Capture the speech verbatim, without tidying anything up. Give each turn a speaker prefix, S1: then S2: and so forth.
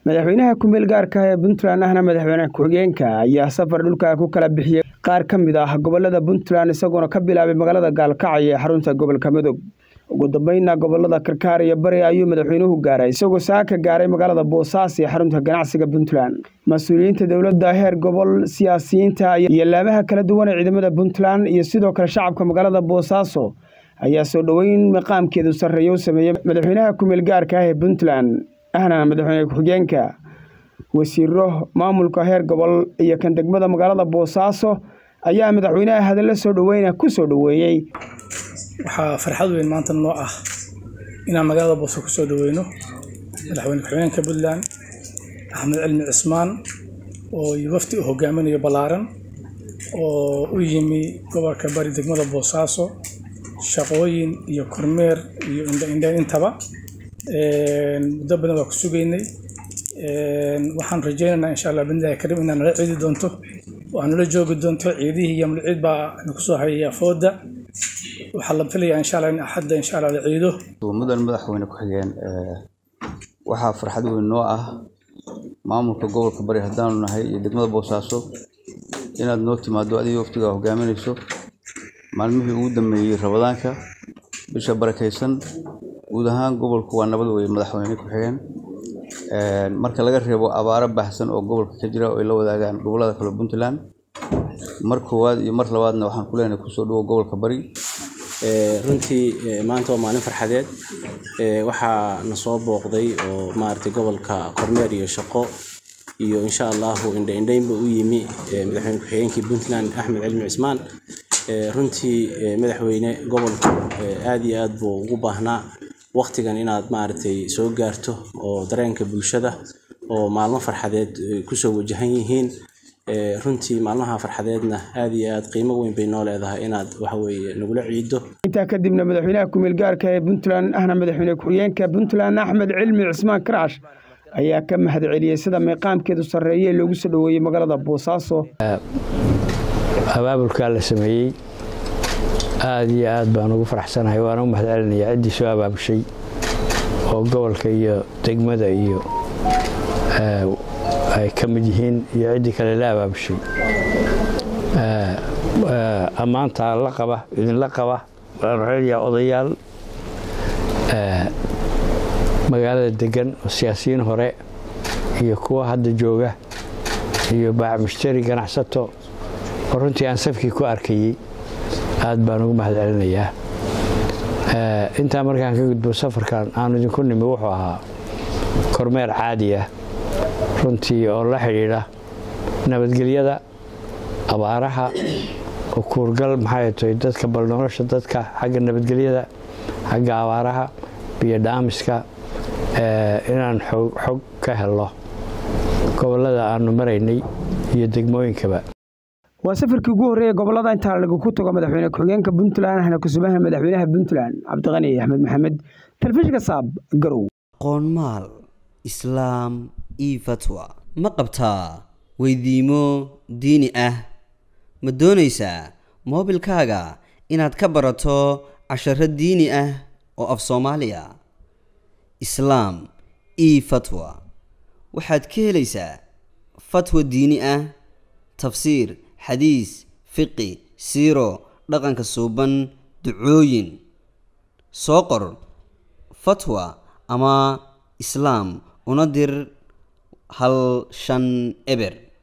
S1: madaxweynaha ku meel gaarka ah ee Puntland ahna madaxweynaha ku-xigeenka ayaa safar dhulka ku kala bixiyay qaar ka mid ah gobolada Puntland isagoo ka bilaabay magaalada Gaalkacyo ee xarunta gobolka Mudug ugu dambeynna gobolada Karkaar iyo Bari ayuu madaxweynuhu gaaray isagoo saaka gaaray magaalada Boosaaso ee xarunta ganacsiga Puntland mas'uuliyiinta dawladda heer gobol siyaasiyiinta iyo laamaha kala duwan ee ciidamada Puntland iyo sidoo kale shacabka magaalada Boosaaso ayaa soo dhaweyn maqaamkeedu sareeyo sameeyay madaxweynaha ku meel gaarka ah ee Puntland ahna madaxweynaha ku-xigeenka wasiiro maamulka heer gobol iyo kan degmada magaalada Boosaaso ayaa madaxweynaha hadal soo dhaweeyna ku soo dhaweeyay
S2: waxa farxad weyn maanta noo ah inaan magaalada Boosaaso ku soo dhaweeyno madaxweynaha ku-xigeenka Puntland Axmed Cilmi Cismaan oo wafdi u hogaaminayo balaaran oo u yimi gobolka Bari degmada Boosaaso shaqooyin iyo kormeer iyo indhayn intaba ee muddo badan waa ku sugeynay ee waxaan rajaynaynaa insha Allah bindaaga karim inaan la ciidi doonto oo aan la joogi doonto ciidihii iyo ciid baa ku soo hayay fooda waxa la filayaa insha Allah in axadda insha Allah la ciido
S3: mudan madaxweyne ku xigeen ee waxa farxad weyn noo ah maamulka gobolka Bari hadaan nahay iyo degmada Boosaaso inaad noo timaado adiga waftiga hogaaminayso maalmihii ugu dambeeyay Ramadaanka bisha barakeysan guud ahaan gobolku waa nabad weey madaxweyne ku xigeen ee marka laga reebo abaaro baahsan oo gobolka ka jira oo ay la wadaagaan gobolada kale Puntland markoowaad iyo mar labaadna waxaan ku leenahay ku soo dhawo gobolka Bari
S4: ee runtii maanta waa maalin farxadeed ee waxa na soo booqday oo maartay gobolka kormeer iyo shaqo iyo insha Allah indha indhaynba u yimi madaxweyne ku-xigeenka Puntland Axmed Cilmi Cismaan ee runtii madaxweyne gobolka aad iyo aad buu ugu baahnaa waqtigan inaad maartay soo gaarto oo dareenka bulshada oo maalmo farxadeed ku soo wajahan yihiin ee runtii maalmaha farxadeedna aad iyo aad qiimo weyn bay noo leedahay inaad waxa weeye nagula ciido
S1: inta kadibna madaxweynaha ku meel gaarka ee Puntland ahna madaxweynaha ku-xigeenka Puntland Axmed Cilmi Cismaan Karaash ayaa ka mahad celiyay sida meeqaamkeedu sareeyay loogu soo dhaweeyay magaalada Boosaaso
S5: abaabulka la sameeyay aad iyo aad baan ugu faraxsanahay waan u mahad celinayaa cidii soo abaabushay oo gobolka iyo degmada iyo ee ay ka mid yihiin iyo cidii kale la abaabushay ee amaanta la qaba idin la qaba raadiyo odayaal ee magaalada degan oo siyaasiyiin hore iyo kuwa hadda jooga iyo baac mushtari ganacsato runtii aan safkii ku arkayay aad baan ugu mahad celinayaa ee inta markaan ka gudbo safarkan aan idin ku nimi wuxuu ahaa kormeer caadi ah runtii oo la xiriira nabadgelyada abaaraha oo kuurgal maxay tahay dadka bal nolosha dadka xagga nabadgelyada xagga abaaraha biyo dhaamiska ee inaan xog ka helo gobolada aanu maraynay iyo degmooyinkaba
S1: waa safarkii ugu horeeyay gobolada inta lagu ku tago madaxweynaha ku-xigeenka Puntland ahna ku subaha madaxweynaha Puntland Cabdiqani Axmed Maxamed telefishinka Saab Garow
S6: qoonmaal islaam iyo fatwa ma qabtaa weydiimo diini ah ma doonaysaa moobilkaaga inaad ka barato casharro diini ah oo af Soomaaliya islaam iyo fatwa waxaad ka helaysaa fatwa diini ah tafsiir حديث فقه سيرو دقنك سوبن دعوين سوقر فتوى أما إسلام وندر هل شن إبر